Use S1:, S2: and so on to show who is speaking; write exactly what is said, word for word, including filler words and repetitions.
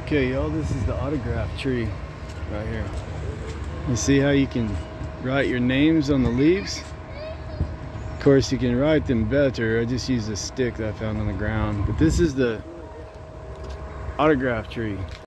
S1: Okay, y'all, this is the autograph tree right here. You see how you can write your names on the leaves? Of course, you can write them better. I just used a stick that I found on the ground. But this is the autograph tree.